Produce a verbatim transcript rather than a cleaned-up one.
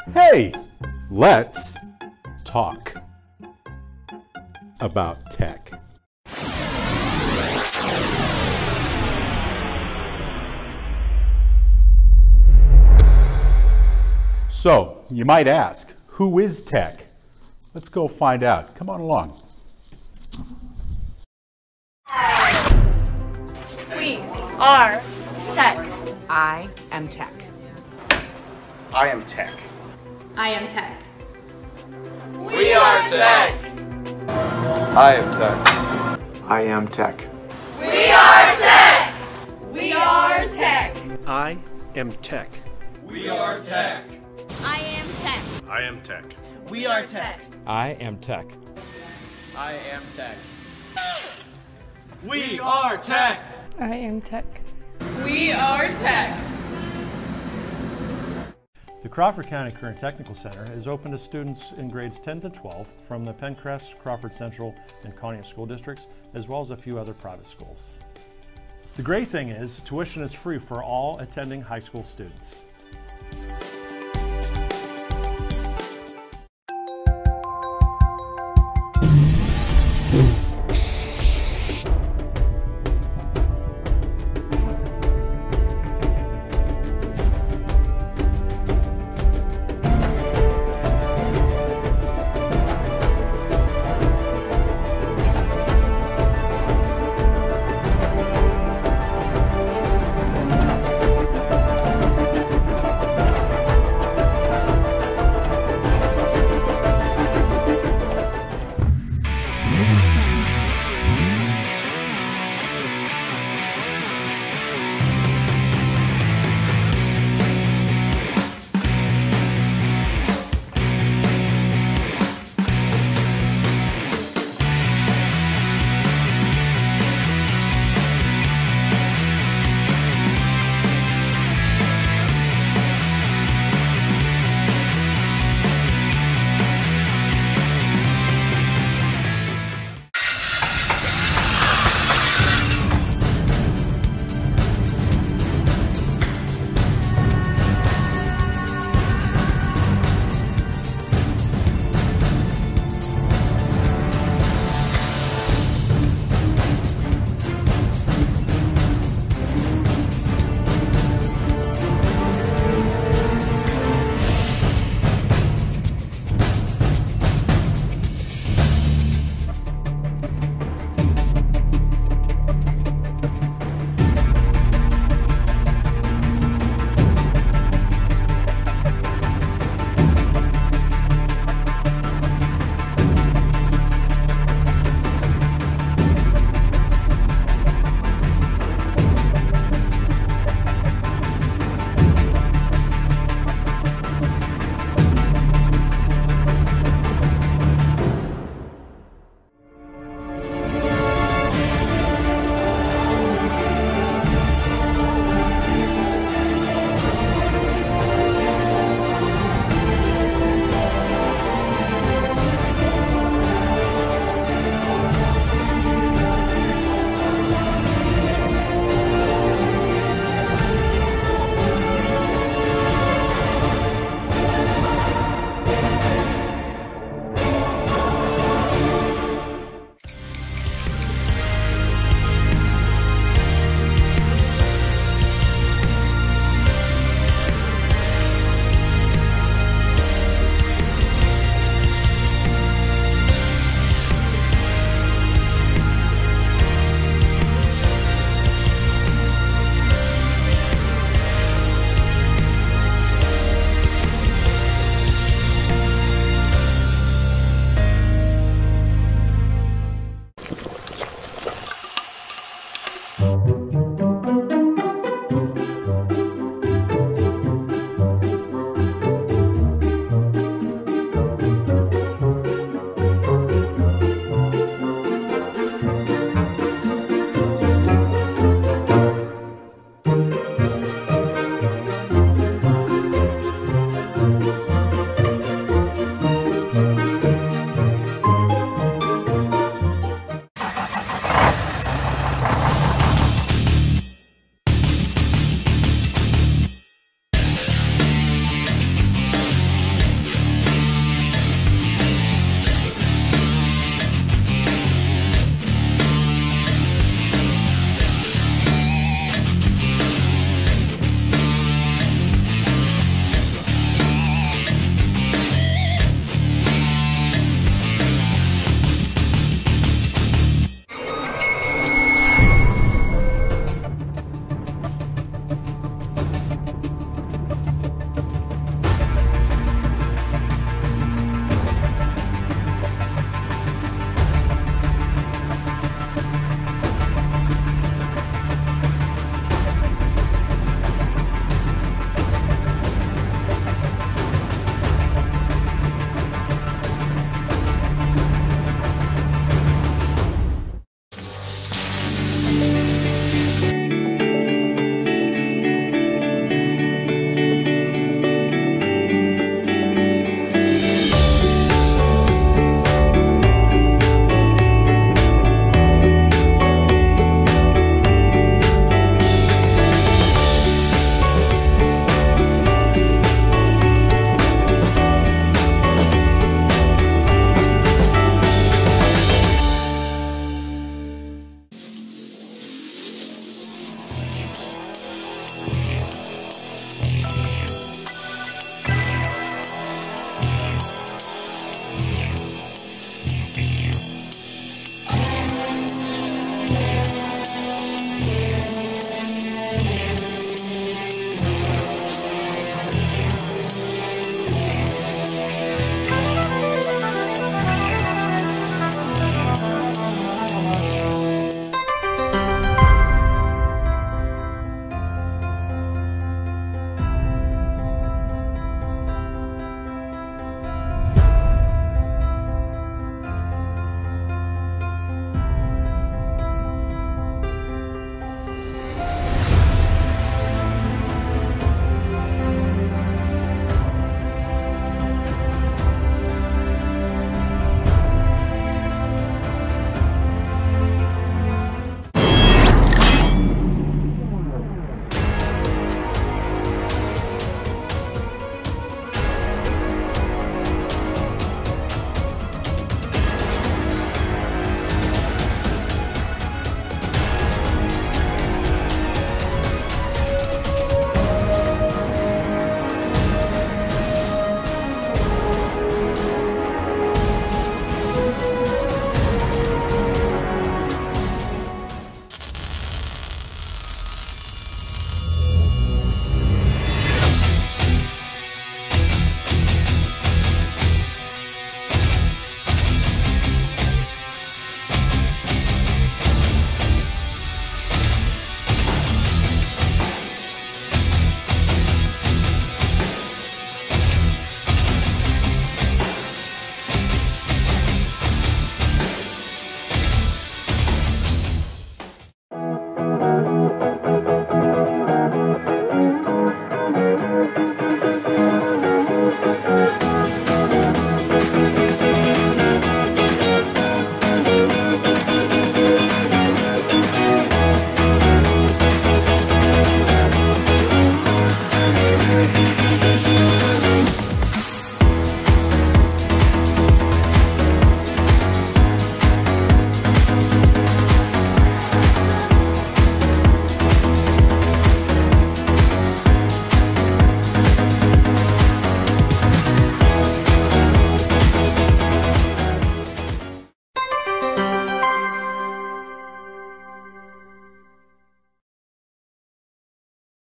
Hey, let's talk about tech. So, you might ask, who is tech? Let's go find out. Come on along. We are tech. I am tech. I am tech. I am tech. We are tech. I am tech. I am tech. We are tech. We are tech. I am tech. We are tech. I am tech. I am tech. We are tech. I am tech. I am tech. We are tech. I am tech. We are tech. The Crawford County Career Technical Center is open to students in grades ten to twelve from the Penncrest, Crawford Central, and Conneaut school districts, as well as a few other private schools. The great thing is, tuition is free for all attending high school students.